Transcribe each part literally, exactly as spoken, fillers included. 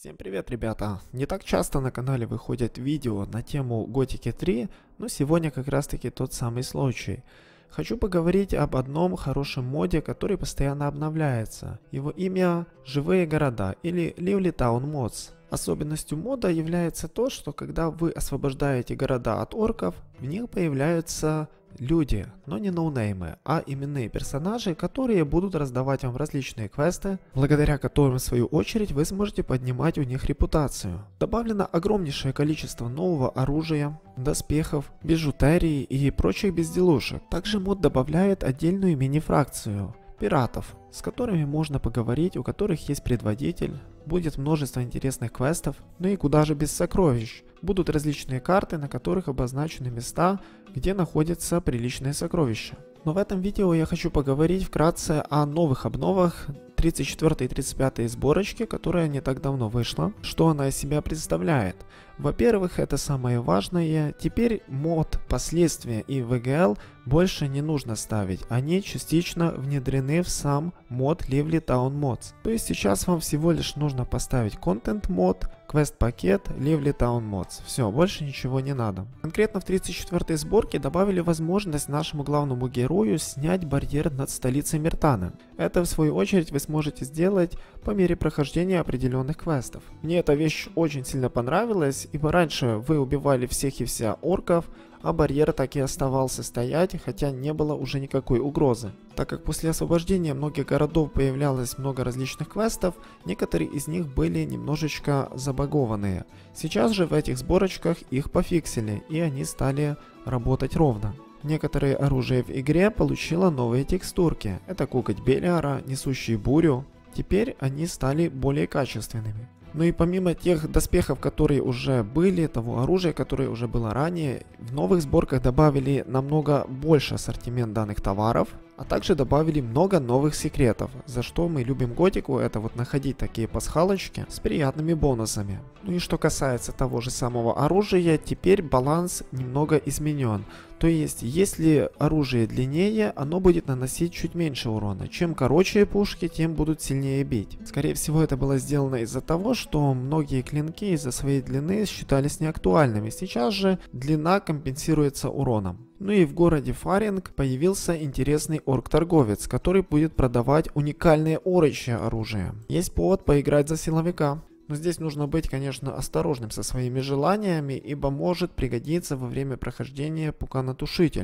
Всем привет, ребята! Не так часто на канале выходят видео на тему Готики три, но сегодня как раз таки тот самый случай. Хочу поговорить об одном хорошем моде, который постоянно обновляется. Его имя Живые города или Lively Town Mods. Особенностью мода является то, что когда вы освобождаете города от орков, в них появляются люди, но не ноунеймы, а именные персонажи, которые будут раздавать вам различные квесты, благодаря которым в свою очередь вы сможете поднимать у них репутацию. Добавлено огромнейшее количество нового оружия, доспехов, бижутерии и прочих безделушек. Также мод добавляет отдельную мини-фракцию пиратов, с которыми можно поговорить, у которых есть предводитель, будет множество интересных квестов, ну и куда же без сокровищ. Будут различные карты, на которых обозначены места, где находятся приличные сокровища. Но в этом видео я хочу поговорить вкратце о новых обновах тридцать четвёртой и тридцать пятой сборочки, которая не так давно вышла. Что она из себя представляет? Во-первых, это самое важное, теперь мод последствия и ви джи эл больше не нужно ставить, они частично внедрены в сам мод Lively Town Mods. То есть сейчас вам всего лишь нужно поставить Content мод, квест пакет, Lively Town Mods. Все, больше ничего не надо. Конкретно в тридцать четвёртой сборке добавили возможность нашему главному герою снять барьер над столицей Миртана. Это в свою очередь вы сможете сделать по мере прохождения определенных квестов. Мне эта вещь очень сильно понравилась, ибо раньше вы убивали всех и вся орков, а барьер так и оставался стоять, хотя не было уже никакой угрозы. Так как после освобождения многих городов появлялось много различных квестов, некоторые из них были немножечко забагованные. Сейчас же в этих сборочках их пофиксили, и они стали работать ровно. Некоторые оружия в игре получило новые текстурки. Это коготь Белиара, несущий бурю. Теперь они стали более качественными. Ну и помимо тех доспехов, которые уже были, того оружия, которое уже было ранее, в новых сборках добавили намного больше ассортимент данных товаров, а также добавили много новых секретов, за что мы любим готику, это вот находить такие пасхалочки с приятными бонусами. Ну и что касается того же самого оружия, теперь баланс немного изменен. То есть, если оружие длиннее, оно будет наносить чуть меньше урона. Чем короче пушки, тем будут сильнее бить. Скорее всего, это было сделано из-за того, что многие клинки из-за своей длины считались неактуальными. Сейчас же длина компенсируется уроном. Ну и в городе Фаринг появился интересный орк-торговец, который будет продавать уникальные орочье оружие. Есть повод поиграть за силовика. Но здесь нужно быть, конечно, осторожным со своими желаниями, ибо может пригодиться во время прохождения пуканотушитель.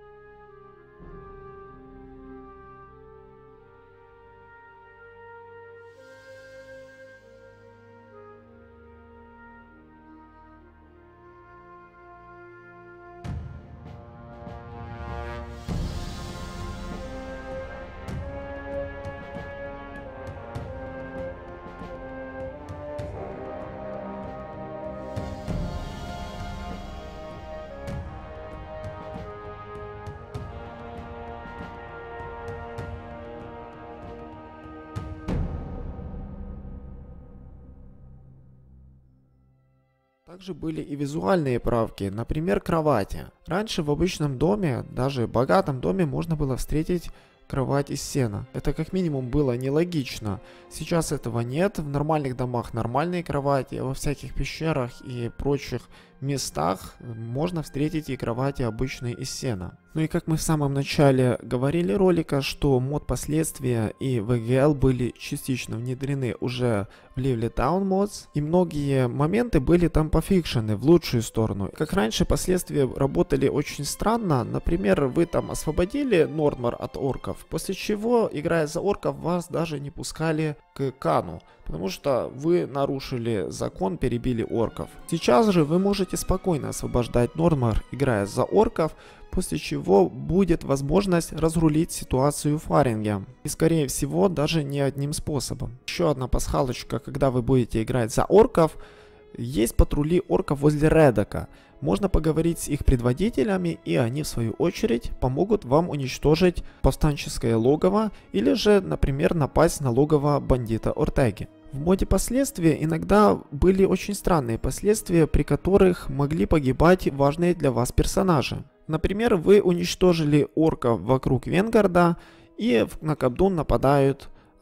Также были и визуальные правки, например, кровати. Раньше в обычном доме, даже богатом доме, можно было встретить кровать из сена. Это как минимум было нелогично. Сейчас этого нет, в нормальных домах нормальные кровати, а во всяких пещерах и прочих местах можно встретить и кровати обычные из сена. Ну и как мы в самом начале говорили ролика, что мод последствия и ви джи эл были частично внедрены уже в Lively Town Mods, и многие моменты были там пофикшены в лучшую сторону. Как раньше последствия работали очень странно, например, вы там освободили Нордмар от орков, после чего, играя за орков, вас даже не пускали к Кану, потому что вы нарушили закон, перебили орков. Сейчас же вы можете спокойно освобождать Нордмар, играя за орков, после чего будет возможность разрулить ситуацию в Фаринге. И скорее всего даже не одним способом. Еще одна пасхалочка, когда вы будете играть за орков, есть патрули орков возле Редока. Можно поговорить с их предводителями, и они в свою очередь помогут вам уничтожить повстанческое логово или же, например, напасть на логово бандита Ортеги. В моде последствия иногда были очень странные последствия, при которых могли погибать важные для вас персонажи. Например, вы уничтожили орков вокруг Венгарда, и на Кабдун нападают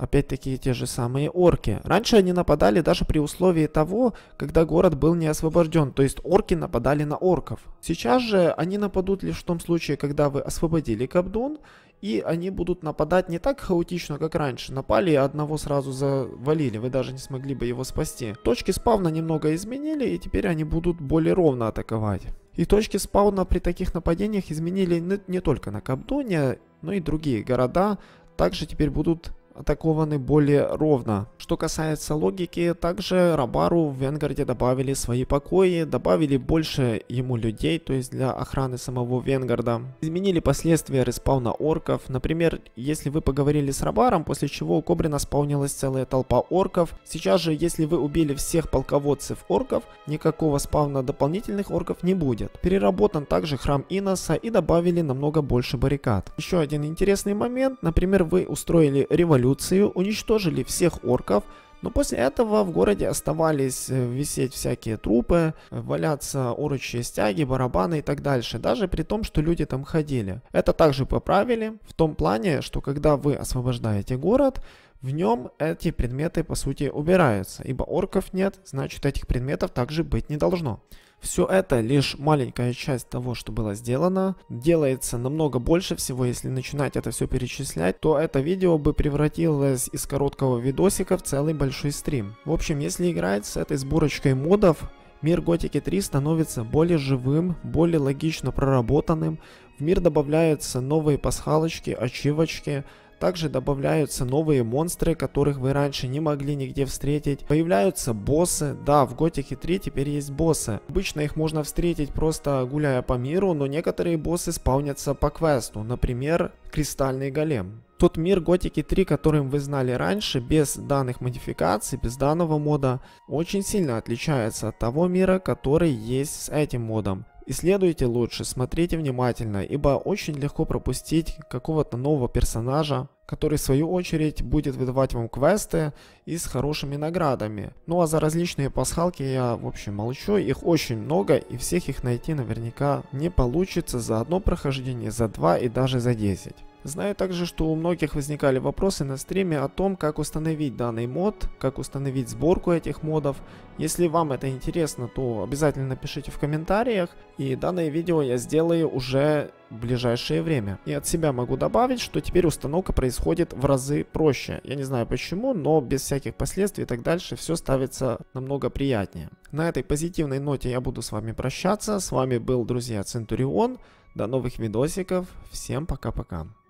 опять-таки те же самые орки. Раньше они нападали даже при условии того, когда город был не освобожден, то есть орки нападали на орков. Сейчас же они нападут лишь в том случае, когда вы освободили Кабдун, и они будут нападать не так хаотично, как раньше. Напали и одного сразу завалили, вы даже не смогли бы его спасти. Точки спавна немного изменили, и теперь они будут более ровно атаковать. И точки спауна при таких нападениях изменили не, не только на Кабдуне, но и другие города также теперь будут атакованы более ровно. Что касается логики, также Рабару в Венгарде добавили свои покои, добавили больше ему людей, то есть для охраны самого Венгарда. Изменили последствия респауна орков. Например, если вы поговорили с Рабаром, после чего у Кобрина спаунилась целая толпа орков. Сейчас же, если вы убили всех полководцев орков, никакого спауна дополнительных орков не будет. Переработан также храм Иноса и добавили намного больше баррикад. Еще один интересный момент, например, вы устроили революцию, уничтожили всех орков, но после этого в городе оставались висеть всякие трупы, валяться орочьи стяги, барабаны и так дальше, даже при том, что люди там ходили. Это также поправили в том плане, что когда вы освобождаете город, в нем эти предметы по сути убираются, ибо орков нет, значит этих предметов также быть не должно. Все это лишь маленькая часть того, что было сделано. Делается намного больше всего. Если начинать это все перечислять, то это видео бы превратилось из короткого видосика в целый большой стрим. В общем, если играть с этой сборочкой модов, мир Готики три становится более живым, более логично проработанным. В мир добавляются новые пасхалочки, ачивочки. Также добавляются новые монстры, которых вы раньше не могли нигде встретить. Появляются боссы. Да, в Готике три теперь есть боссы. Обычно их можно встретить просто гуляя по миру, но некоторые боссы спаунятся по квесту. Например, Кристальный Голем. Тот мир Готики три, которым вы знали раньше, без данных модификаций, без данного мода, очень сильно отличается от того мира, который есть с этим модом. Исследуйте лучше, смотрите внимательно, ибо очень легко пропустить какого-то нового персонажа, который в свою очередь будет выдавать вам квесты и с хорошими наградами. Ну а за различные пасхалки я в общем молчу, их очень много и всех их найти наверняка не получится за одно прохождение, за два и даже за десять. Знаю также, что у многих возникали вопросы на стриме о том, как установить данный мод, как установить сборку этих модов. Если вам это интересно, то обязательно напишите в комментариях, и данное видео я сделаю уже в ближайшее время. И от себя могу добавить, что теперь установка происходит в разы проще. Я не знаю почему, но без всяких последствий и так дальше все ставится намного приятнее. На этой позитивной ноте я буду с вами прощаться. С вами был, друзья, Центурион. До новых видосиков. Всем пока-пока.